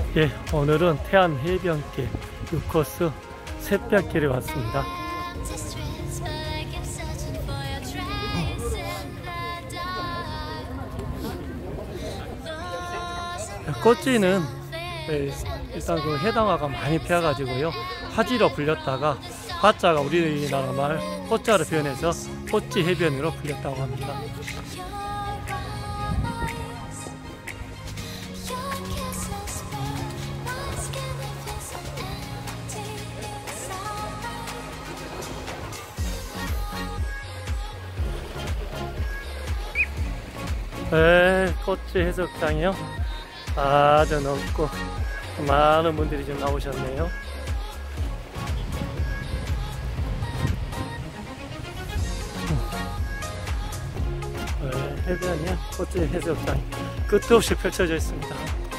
예, 오늘은 태안 해변길 6코스 새벽길에 왔습니다. 꽃지는 일단 그 해당화가 많이 피어가지고요, 화지로 불렸다가 화자가 우리나라 말 꽃자로 표현해서 꽃지 해변으로 불렸다고 합니다. 꽃지 해수욕장이요, 아주 넓고 많은 분들이 지금 나오셨네요. 해변이요, 꽃지 해수욕장이 끝도 없이 펼쳐져 있습니다.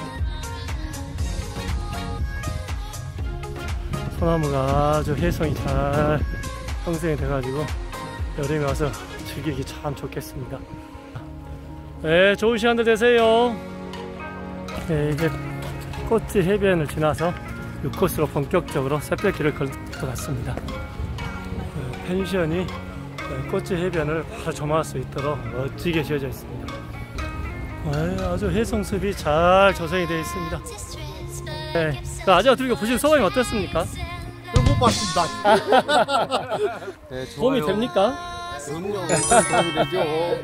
소나무가 아주 해성이 잘 형성이 돼가지고 여름에 와서 즐기기 참 좋겠습니다. 네, 좋은 시간들 되세요. 네, 이제 꽃지 해변을 지나서 6코스로 본격적으로 새벽길을 걸 것 같습니다. 펜션이 꽃지 해변을 바로 조망할 수 있도록 멋지게 지어져 있습니다. 아주 해성숲이 잘 조성이 되어 있습니다. 네, 아재 어떻게 보시는 소감이 어떻습니까? 못 봤습니다. 네, 도움이 됩니까? 그럼요, 도움이 되죠.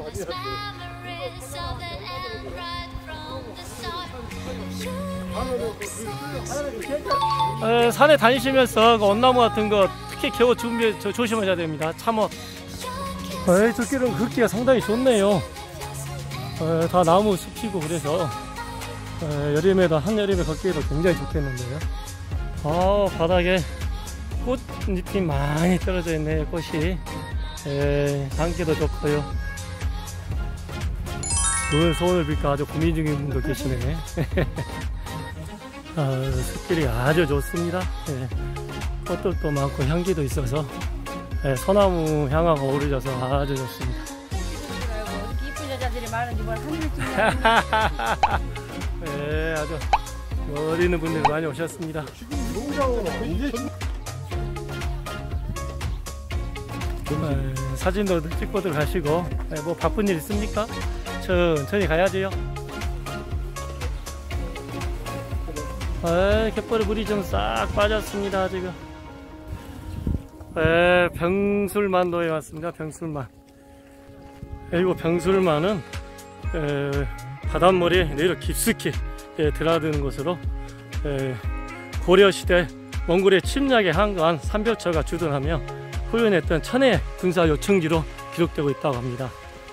산에 다니시면서 그 온나무 같은 거 특히 겨우 조심하셔야 됩니다. 참어. 저 길은 걷기가 상당히 좋네요. 다 나무 숲이고 그래서 여름에도 한여름에 걷기에도 굉장히 좋겠는데요. 바닥에 꽃잎이 많이 떨어져 있네요. 꽃이 당기도 좋고요. 소원을 빌까 아주 고민 중인 분도 계시네. 숲길이 아주 좋습니다. 꽃들도 많고 향기도 있어서 소나무 향하고 어우러져서 아주 좋습니다. 이렇게 이쁜 여자들이 많은지 뭘 한줄쯤. 아주 어리는 분들이 많이 오셨습니다. 사진도 찍고들 가시고 뭐 바쁜 일 있습니까? 천천히 가야지요. 갯벌에 물이 좀 싹 빠졌습니다. 지금 병술만도에 왔습니다. 병술만. 그리고 병술만은 바닷물이 내려 깊숙이 드나드는 곳으로 고려시대 몽골의 침략에 항거한 삼별처가 주둔하며 후연했던 천의 군사 요충지로 기록되고 있다고 합니다.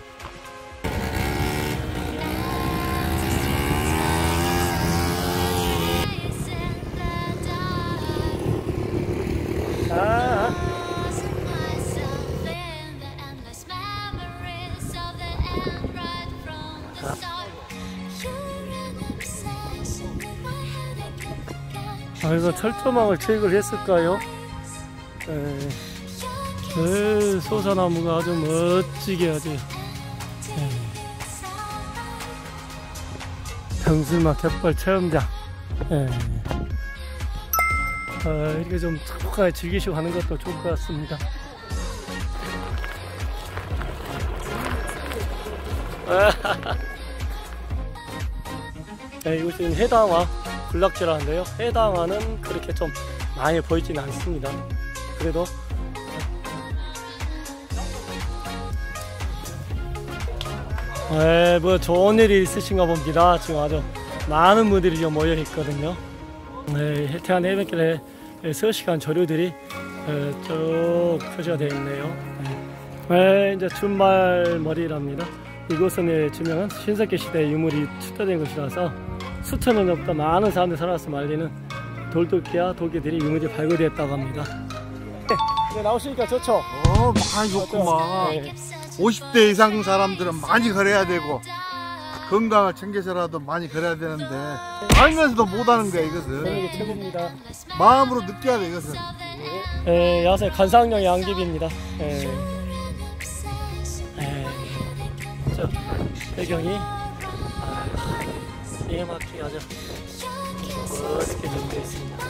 이거 철조망을 채익을 했을까요? 소사나무가 아주 멋지게 아주 병술만 갯벌 체험장. 이렇게 좀 행복하게 즐기시고 하는 것도 좋을 것 같습니다. 이곳은 해당화 군락지라는데요. 해당화는 그렇게 좀 많이 보이지는 않습니다. 그래도 뭐 좋은 일이 있으신가 봅니다. 지금 아주 많은 분들이 지금 모여 있거든요. 태안 해변길에 서식한 조류들이 쭉 표시가 되어 있네요. 이제 준말머리랍니다. 이곳은 주명은 신석기 시대의 유물이 출토된 곳이라서 수천 년 전부터 많은 사람들이 살아서 말리는 돌도끼와 돌개들이 유물이 발굴되었다고 합니다. 나오시니까 좋죠? 많이 좋구만. 50대 이상 사람들은 많이 걸어야 되고 건강을 챙겨서라도 많이 걸어야 되는데 알면서도 못하는 거야. 이것은 이게 최고입니다. 마음으로 느껴야 돼. 이것은 야생 관상용 양귀비입니다. 배경이 기가 막히게 아주 멋있게 준비되어 있습니다.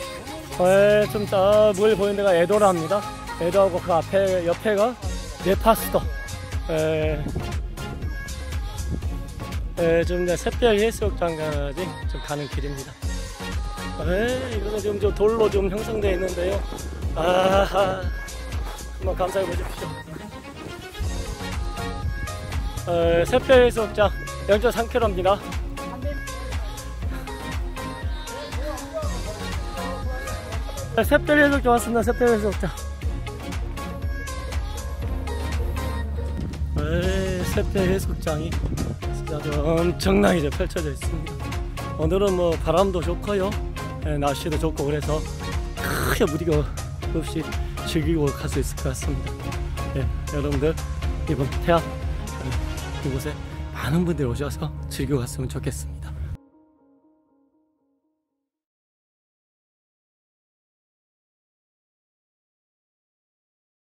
좀 물 보이는 데가 에도라입니다. 에도하고 그 앞에 옆에가 네파스터. 좀 샛별 해수욕장까지 좀 가는 길입니다. 이거는 지금 좀 돌로 좀 형성되어 있는데요. 한번 감상해 보십시오. 샛별 해수욕장 0.3km입니다. 샛별 해수욕장 왔습니다. 샛별 해수욕장. 샛별 해수욕장이 진짜 엄청나게 이제 펼쳐져 있습니다. 오늘은 뭐 바람도 좋고요, 날씨도 좋고 그래서 크게 무리가 없이 즐기고 갈 수 있을 것 같습니다. 여러분들 이번 태안 이곳에 많은 분들이 오셔서 즐기고 갔으면 좋겠습니다.